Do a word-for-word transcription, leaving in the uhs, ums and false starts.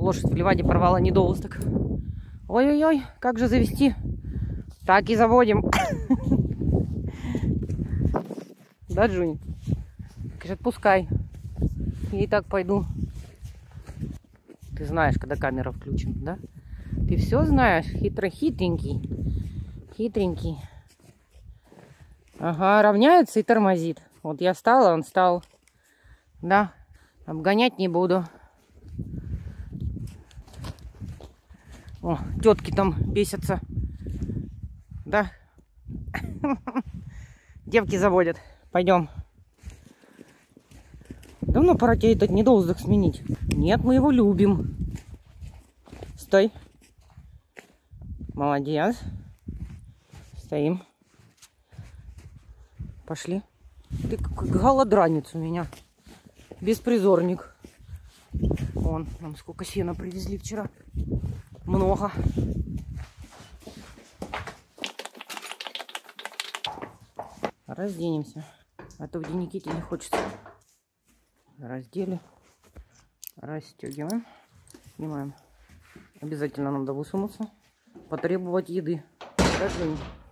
лошадь в Ливаде порвала недоусток. Ой-ой-ой, как же завести? Так и заводим. Да, Джуни? Говорит, отпускай. Я и так пойду. Ты знаешь, когда камера включена, да? Ты все знаешь? Хитро-хитренький. Хитренький. Ага, равняется и тормозит. Вот я встала, он встал. Да, обгонять не буду. О, тетки там бесятся. Да? Девки заводят. Пойдем. Давно пора тебе этот недоуздок сменить. Нет, мы его любим. Стой. Молодец. Стоим. Пошли. Ты какой голодранец у меня. Беспризорник. Вон, нам сколько сена привезли вчера. Много. Разденемся. А то в Никите не хочется. Раздели. Расстегиваем. Снимаем. Обязательно надо высунуться. Потребовать еды. Да, Жень?